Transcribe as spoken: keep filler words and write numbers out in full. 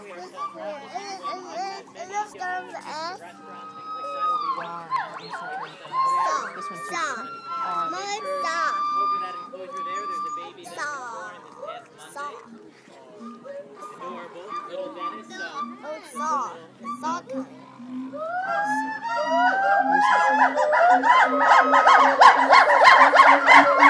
This one saw. Mother saw. Over that enclosure there, there's a baby that's Saw. born this past Monday. Adorable. Little Dennis. Uh, Oh, saw. Saw coming.